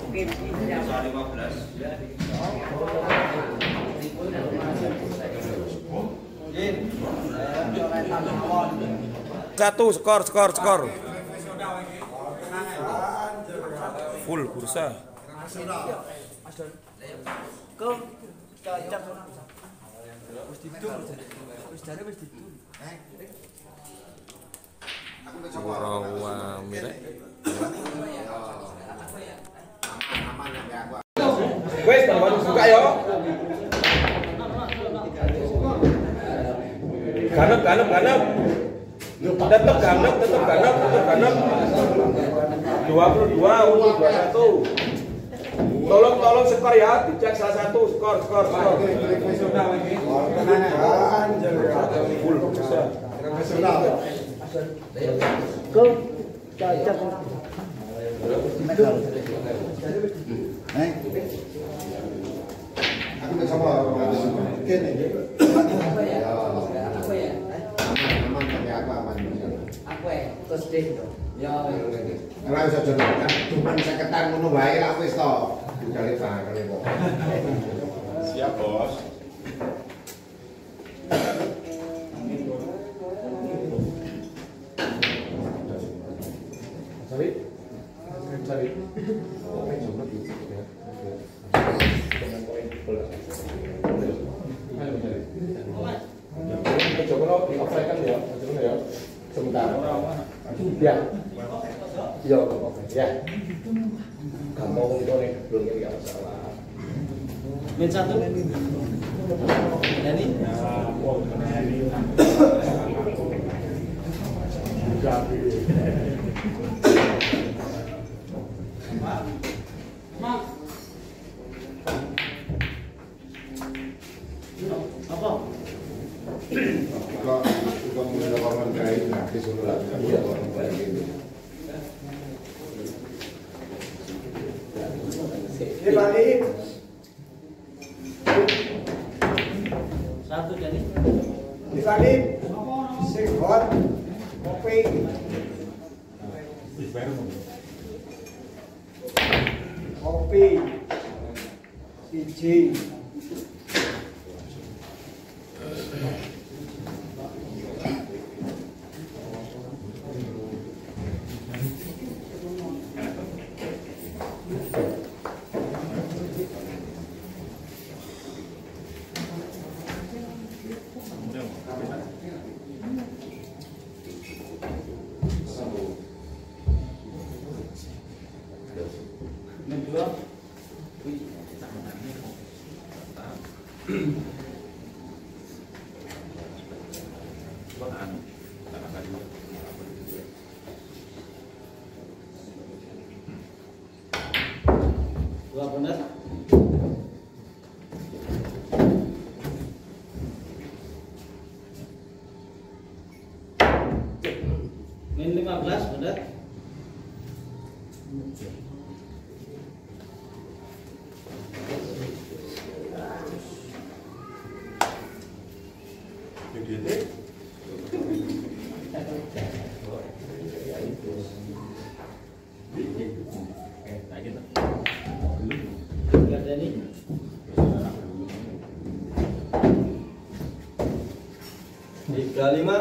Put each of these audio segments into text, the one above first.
Satu skor. Full bursa. Rawa mirek. Wes, baru buka yo. Ganep. Tetap ganep. 22 untuk 21. Tolong skor ya, dicek salah satu skor. Full bisa. Ora iso jenengan cuman seketan ngono wae lah wis to. Budale bakal kok. Siap, Bos. Cari. Sebentar. Ya. Yo, oke. Ya. Kamu itu nih belum jadi masalah. Min satu. Ini. Apa? Kalau melakukan kain gratis dulu lah. Dibalik. Satu jadi. Dibalik. Sekor. Kopi. Kopi. Siji. Dua benar. Min 15 benar. Tiga lima.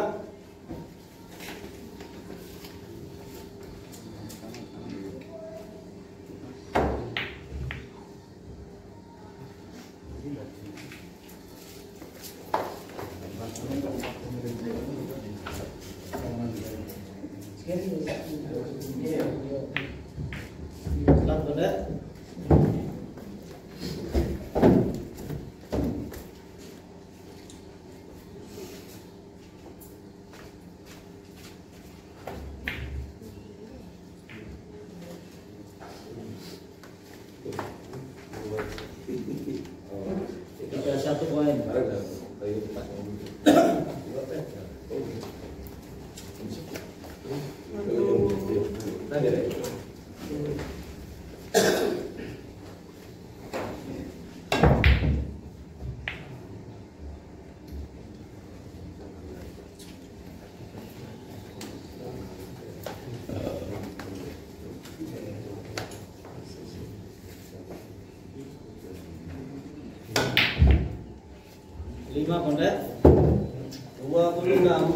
Start benar. Tiga 1 poin. 5 kondet. 26.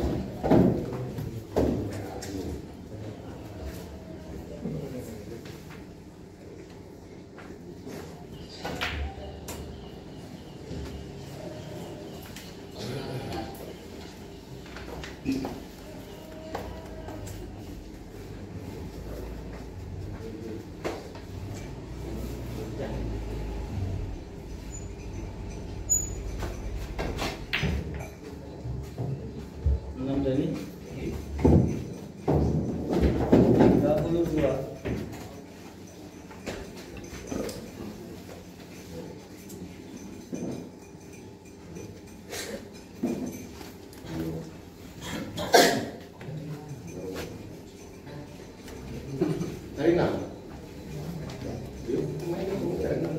Dani. 32. Dari 6. Yuk, main dari 6.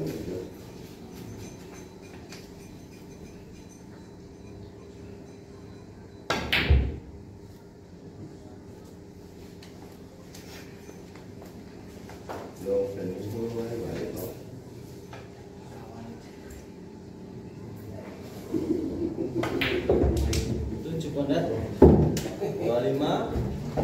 Dan itu balik loh. Tujuh kondet. 25.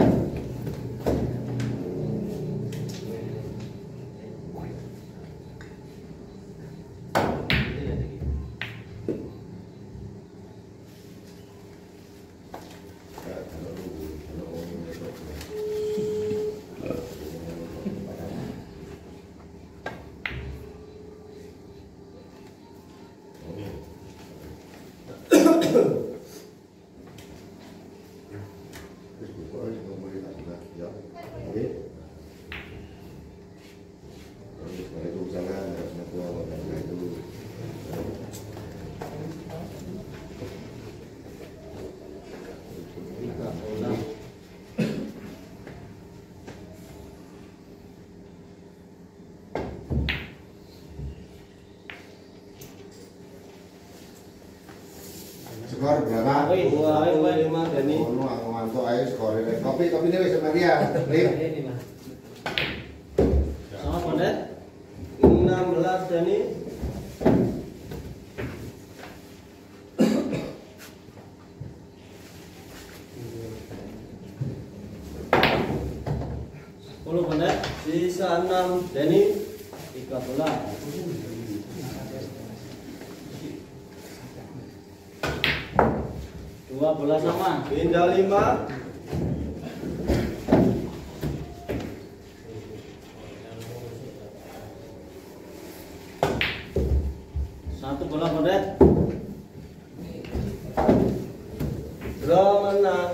Waalaikumsalam warahmatullahi wabarakatuh. Skor berapa? 25 Dani. Ono aku ngantuk ayo skor ini. Kopi ini wis Maria. Lim. Sama kondet. 16 Dani. Sepuluh kondet. Sisa 6 Dani. 13. 12 sama. Pindah 5. Satu bola kondet. Draw menang.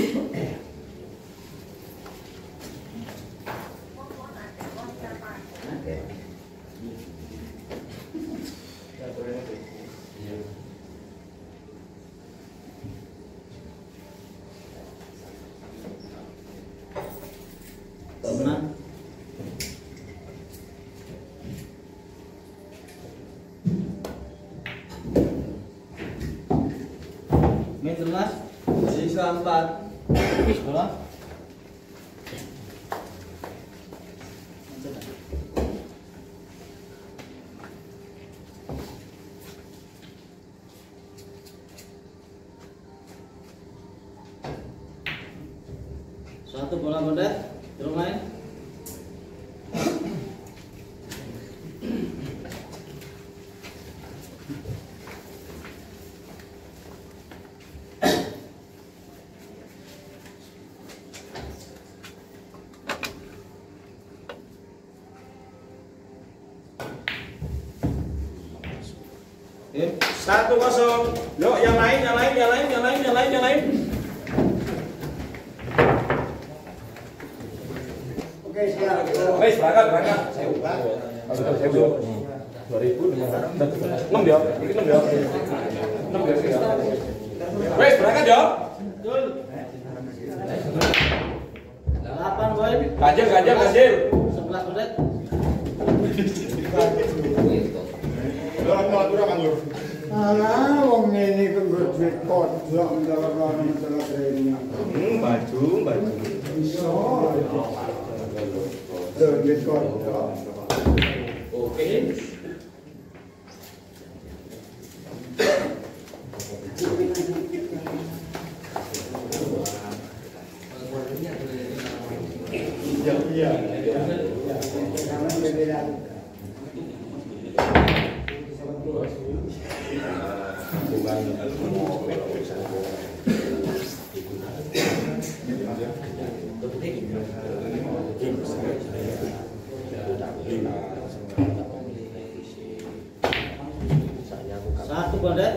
Menang. Main 13. Sisa 4. Bola. Satu bola kondet. Terus main. Oke, 1-0. Yuk, yang lain. Oke, siap. Wes, berangkat. Saya ubah. 2000 6 ya. Iki 6 ya. 6 ya. Wes, berangkat ya. 8 poin. Ganjil. 11 kondet. Alah, wong ini kenggo duit kodok ndelok masalah training. Baju. Iso. Duit kodok. Oke. Iya. Jangan berbeda. Satu kondet.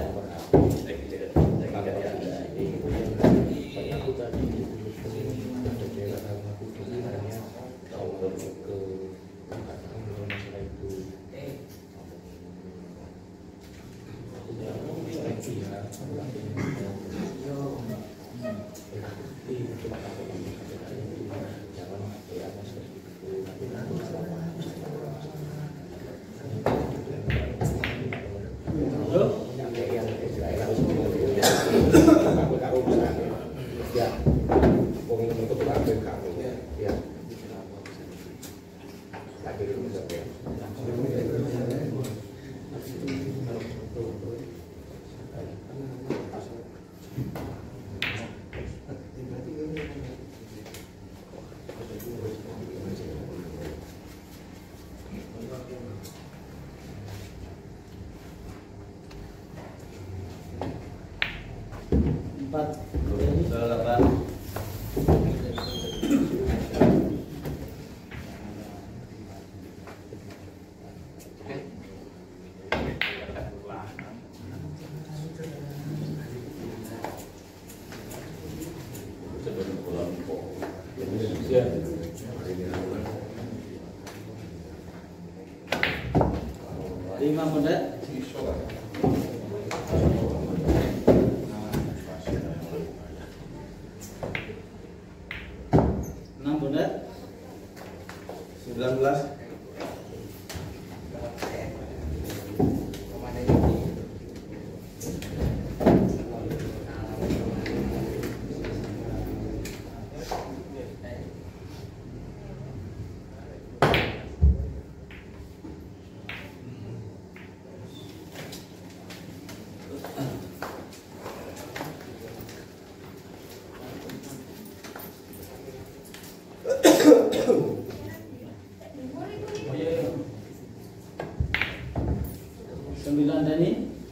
Empat. Delapan. Lima kondet. Enam kondet. 19. Sembilan Dani.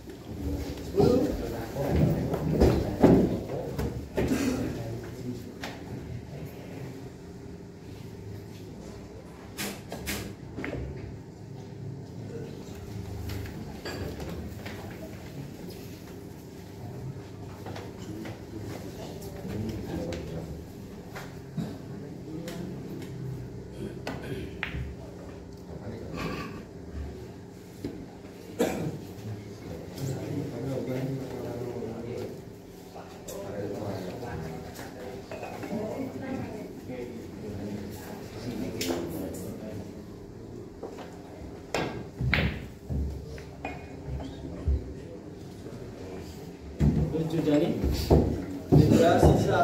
7 Dani. 3 sisa.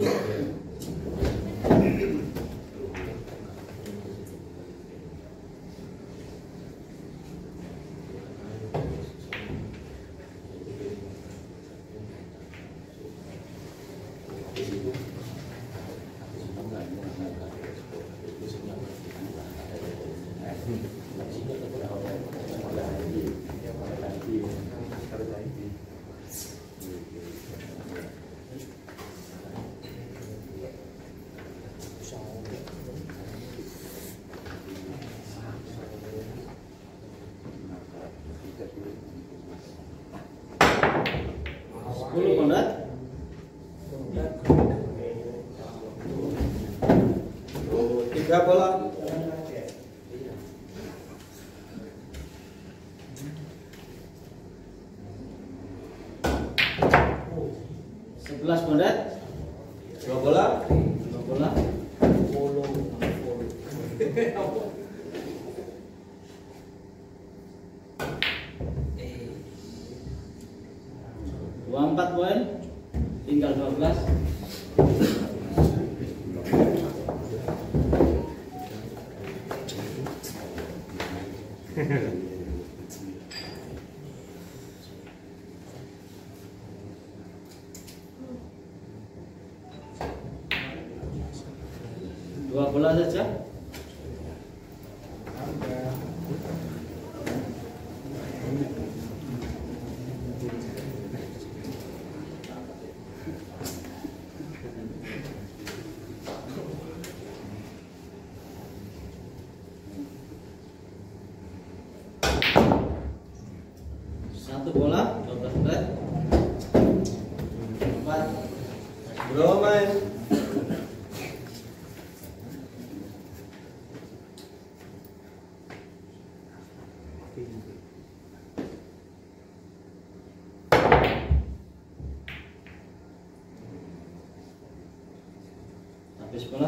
Sepuluh kondet. 3 bola. Sebelas kondet. 2 bola. 2 bola. 24 poin. Tinggal 12. Dua bola saja. Berapa main? Habis bola.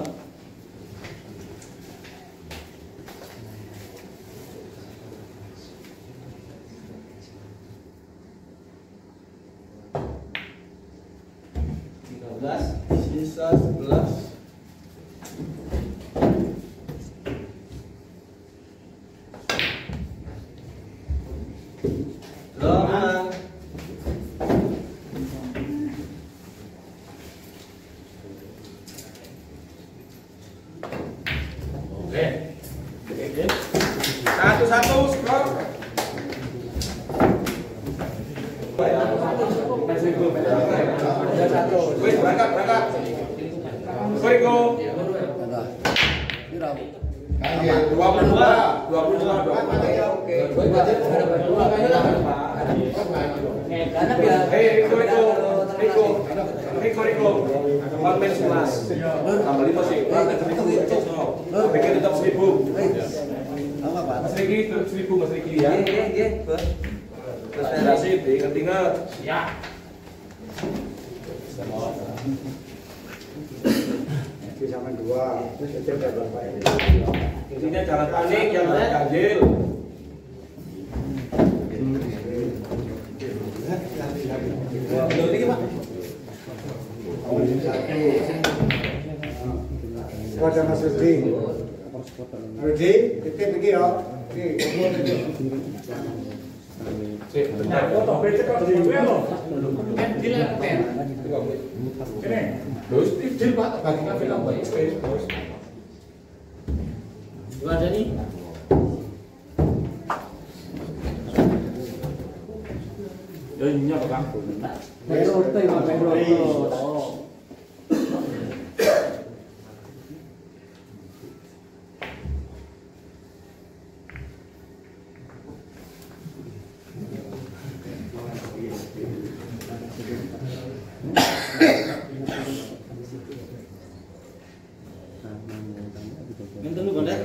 Sisa 11. Drama. Satu-satu skor. Wih, berangkat. Soriko. 22. Riko. Konten 11. Tambah 5 sih. Bikin tetap 1000. Mas Riki 1000 Mas Riki ya. Terus federasi diingat-ingat. Ya. Sama 2, terus itu udah berapa ya? Intinya jangan panik, jangan ganjil. Kepada Mas Rudi. Rudi, titip lagi ya. Dua ada nih. Minta lu gondek.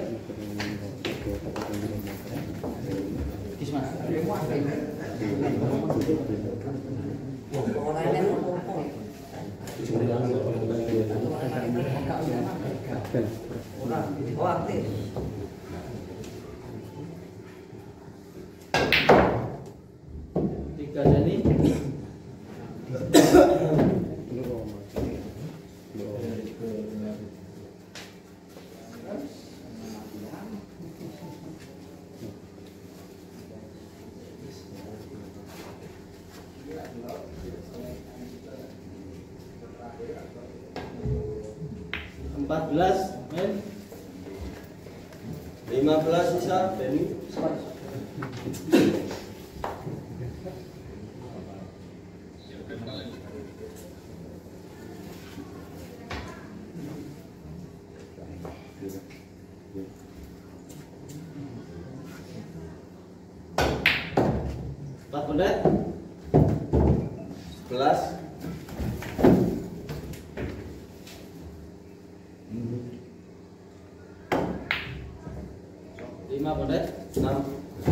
Kisma. Tiga jadi. Empat belas, 15 sisa. Benny. Empat benda. 11. Lima benda. 6.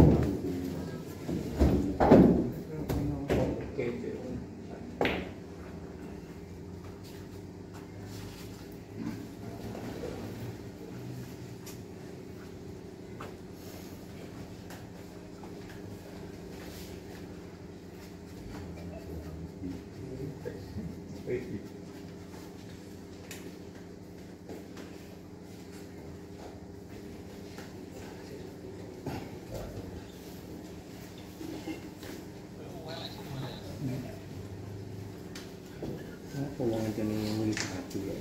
Hubungan jenis milik hati ya.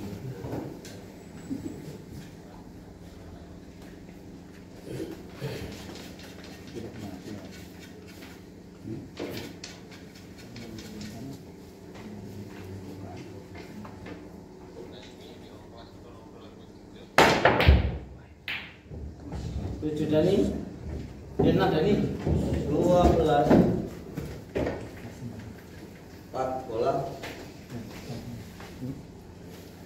Tujuh Dani. Enam Dani. 12. 4 bola.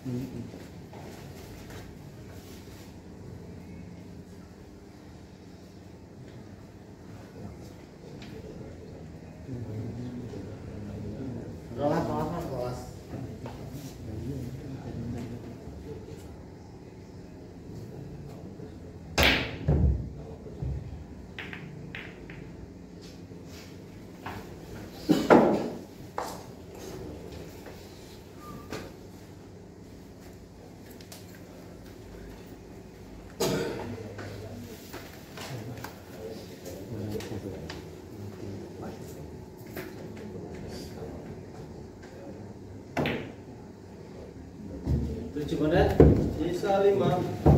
Rolas. 7 kondet. Sisa 5.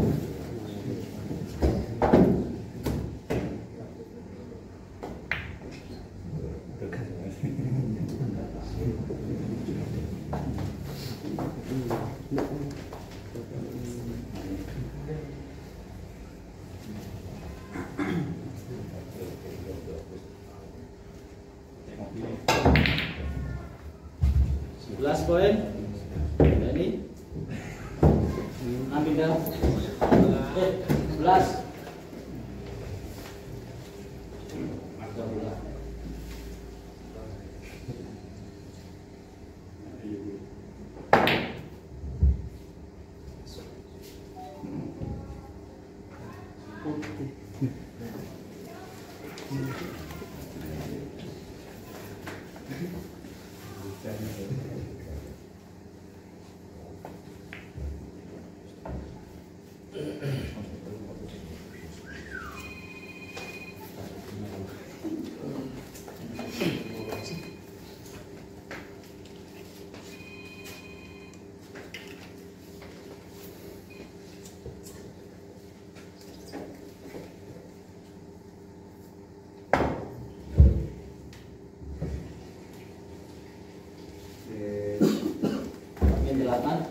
Belas poin. Ini ambil dah. 11. Yang 8.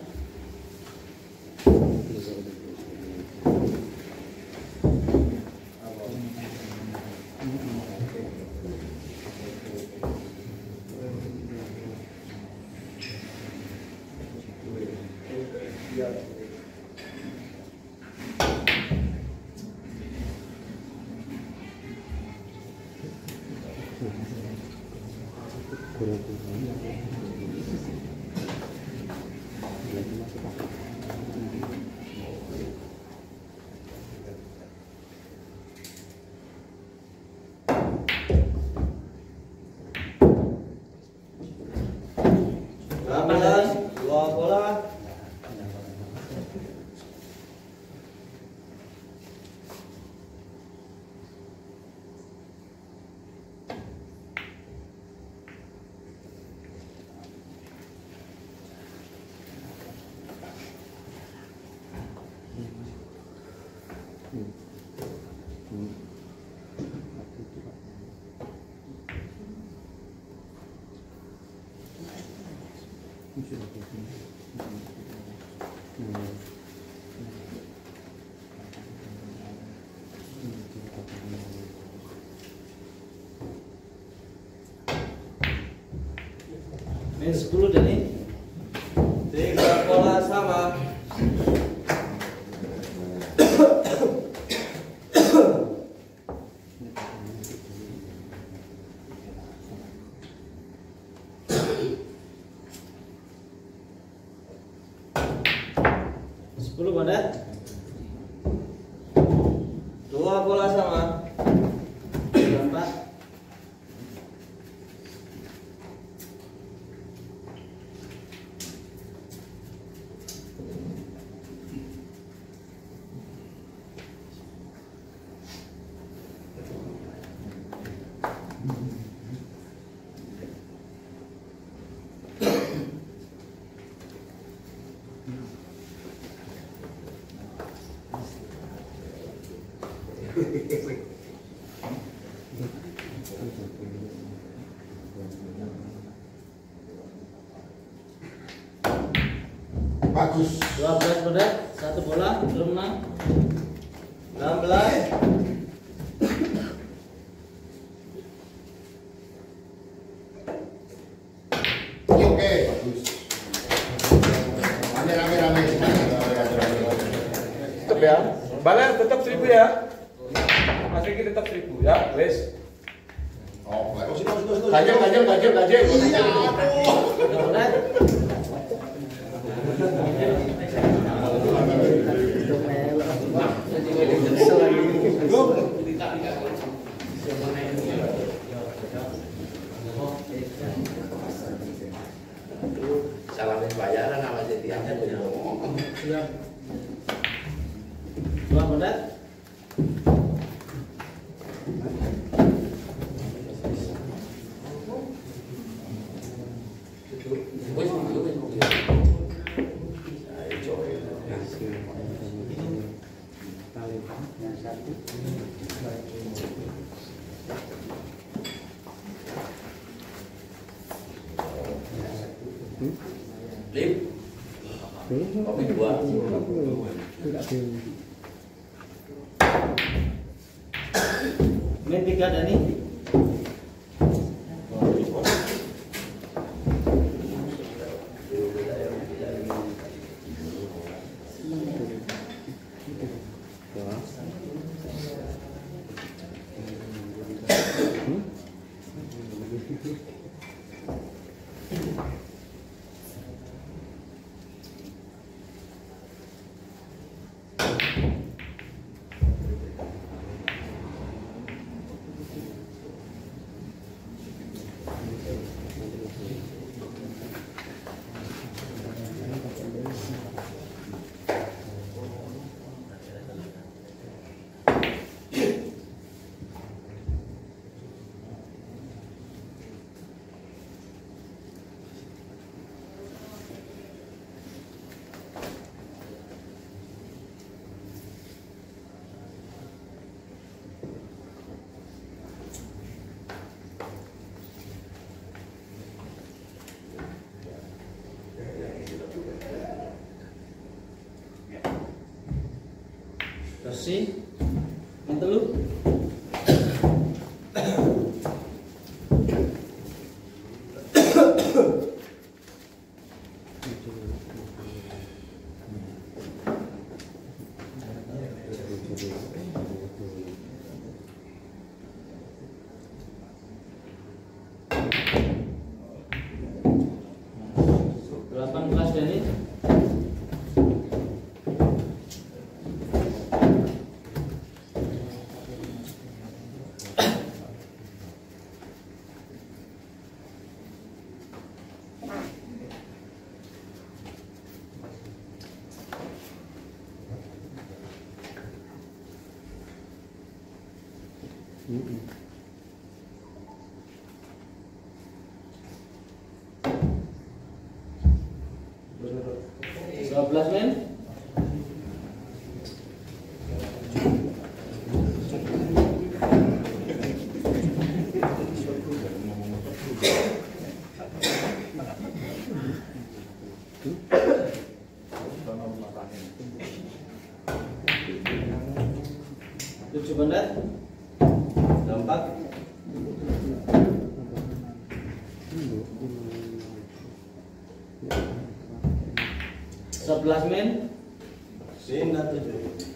Ini 10 dan ini 3 pola sama. kondet. 2 bola sama. 4. Bagus. 12 kondet, 1 bola, belum menang. 16. Oke, bagus. Rame. ya. Baler tetap 1000 ya. Mas Riki tetap 1000 ya. Wes. Oh, terus. Ganjel. Iya, aduh. Mudah-mudahan. Salamin bayaran sama jadi Mudah-mudahan. Lip. Kopi 2. Main 3 Dani. Bersih. Yang telu. Delapan belas Dani. Dua belas men. Tujuh belas. 4. 11 men. Sini 7.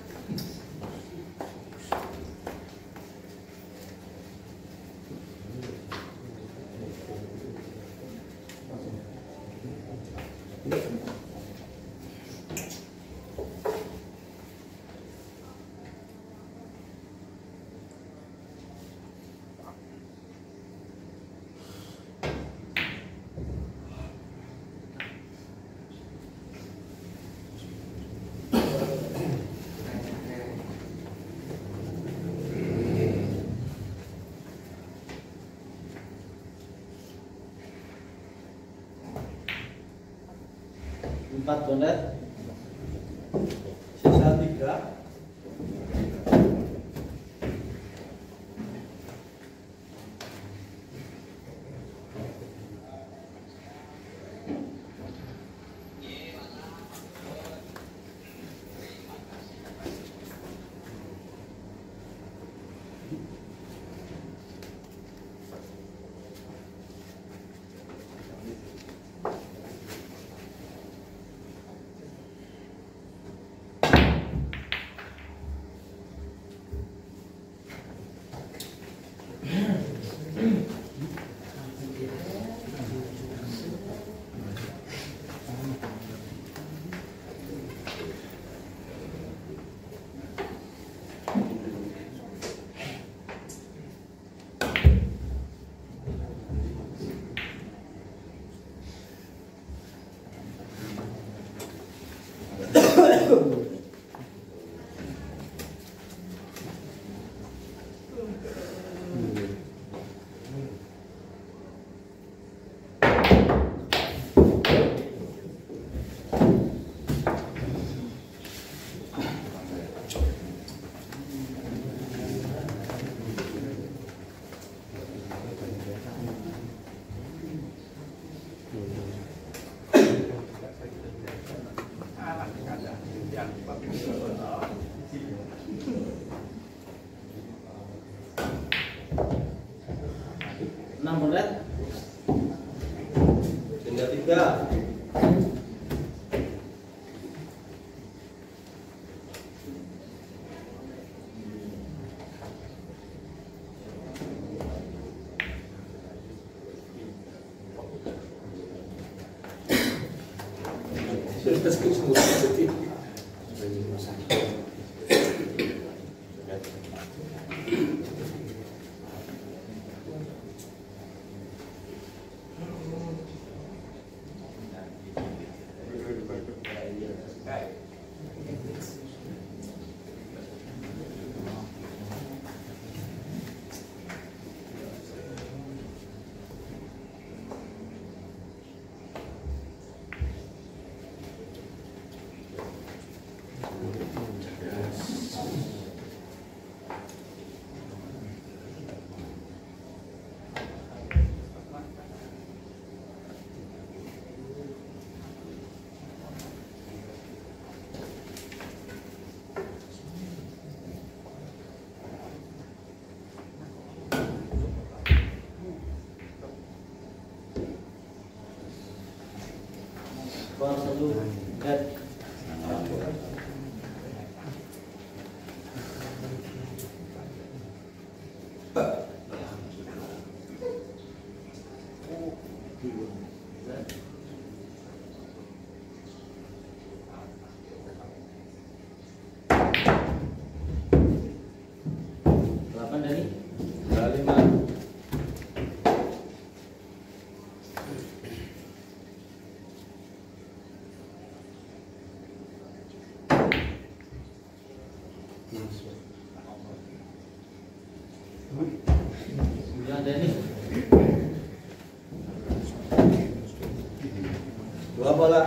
Empat bondet. Sisa 3. Enam bondet. Benda 3. Skor 1 dead. Delapan dari 5. Sembilan dari 2 bola.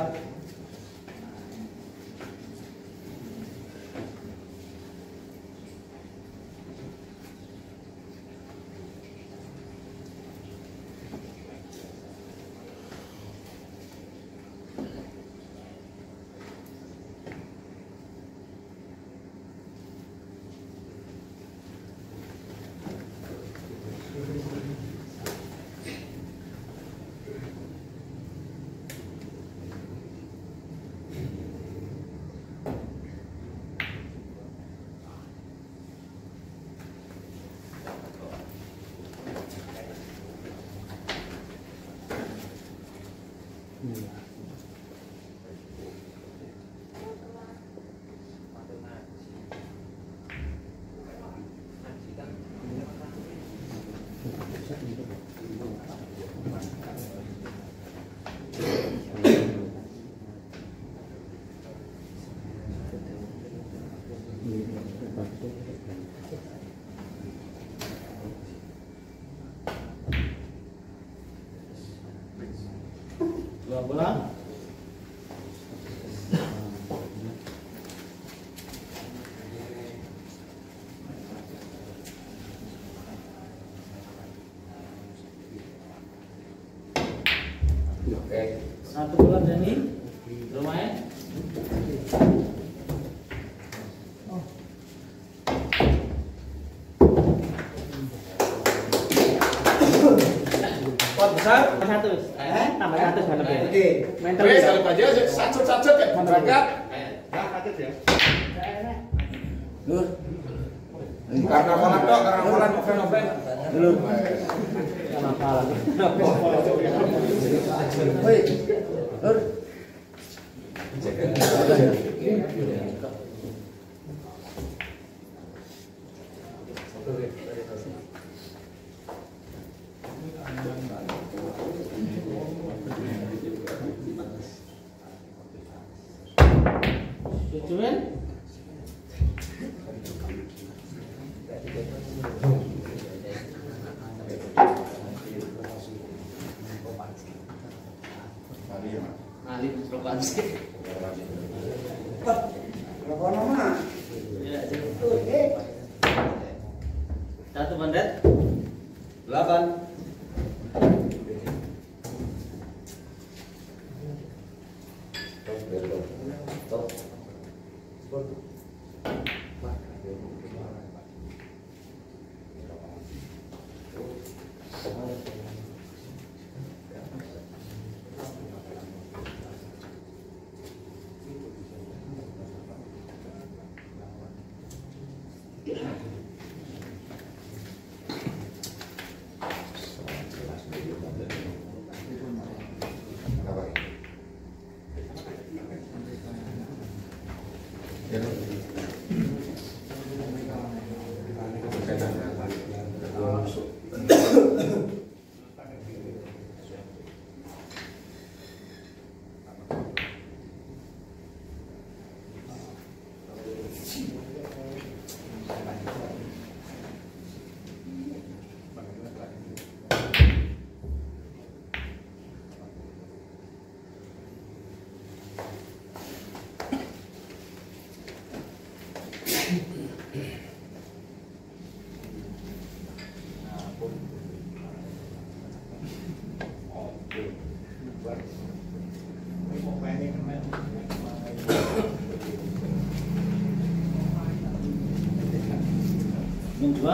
dua bola. Satu bola Dani, lumayan. Pot besar. Satu, tambah satu sudah lebih. Oke. Mental. Wes, kalau aja sacet-sacet kayak berangkat. Nur. Karena malah tok, karena malah novel-novel. Nur. Kenapa lagi? Woi. Nur. Tujuan? Alif provinsi. Berapa nama? Satu bandet. 8. Yang dua.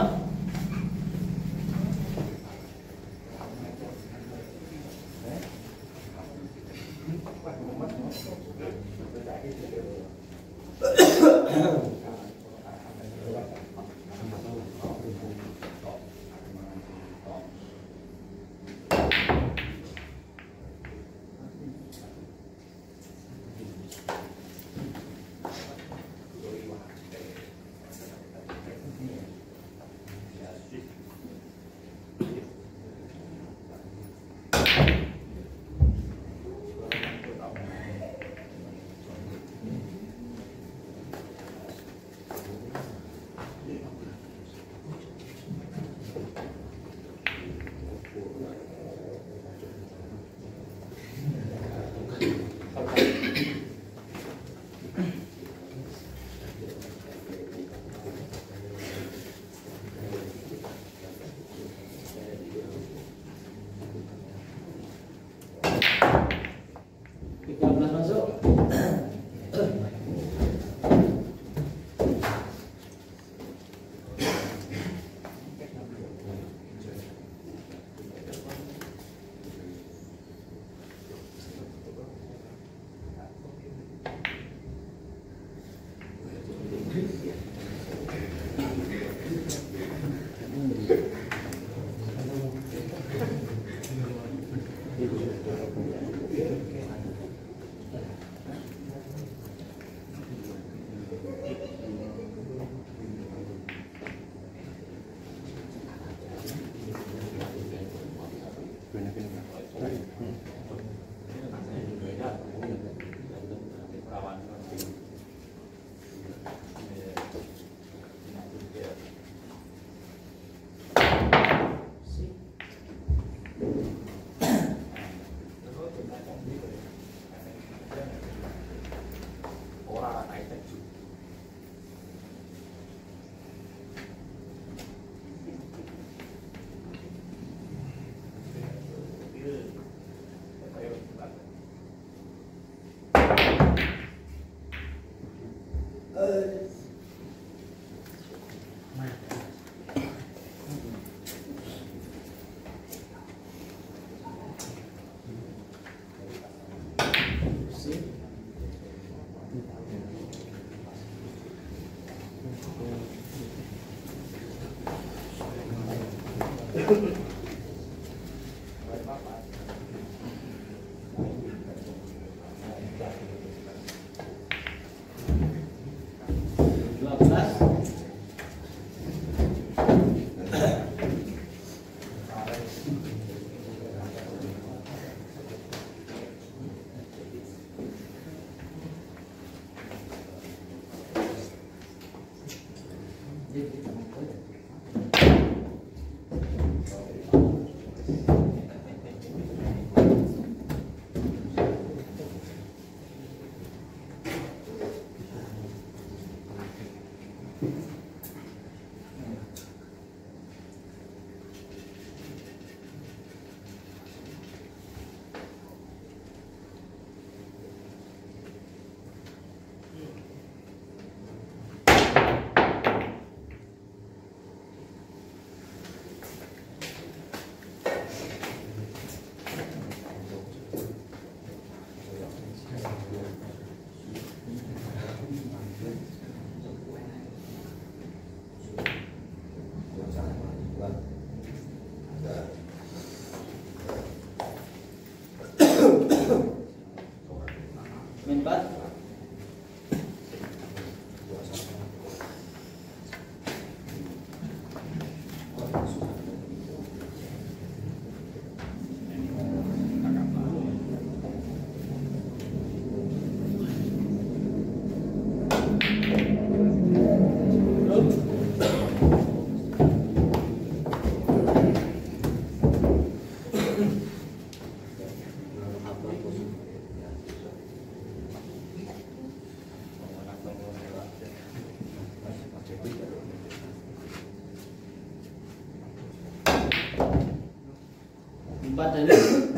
4 Dani.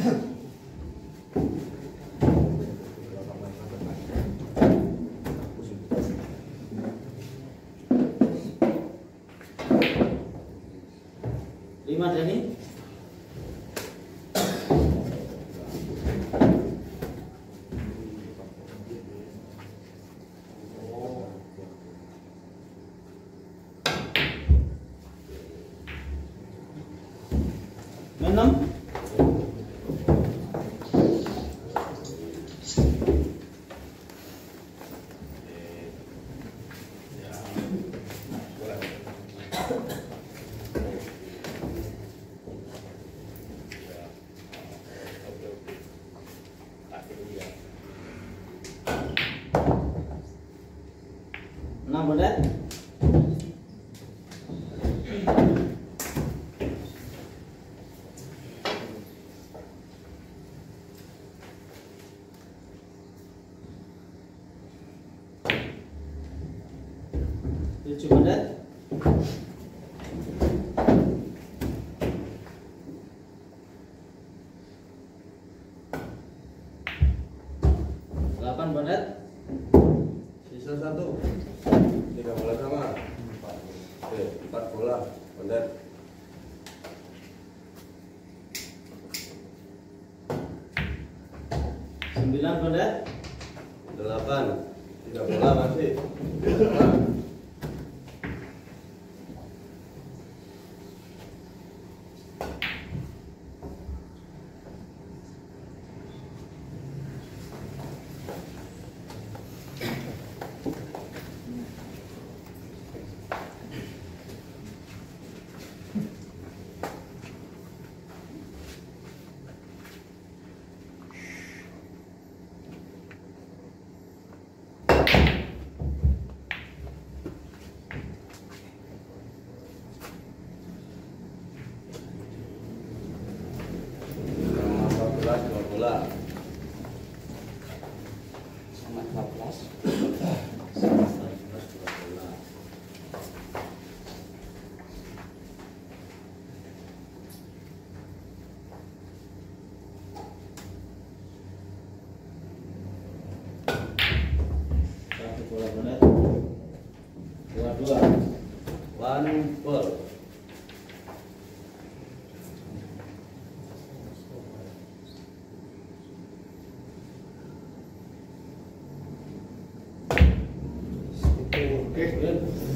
Lima Dani. Enam. Enam boleh. Tujuh boleh. Delapan boleh. Sisa 1. 3 bola sama. Oke, 4 bola. Benar. 9 boleh. 8. 3 bola masih. Dua bola. Sama 14. Satu bola benar. 22. 1 ball. Oke.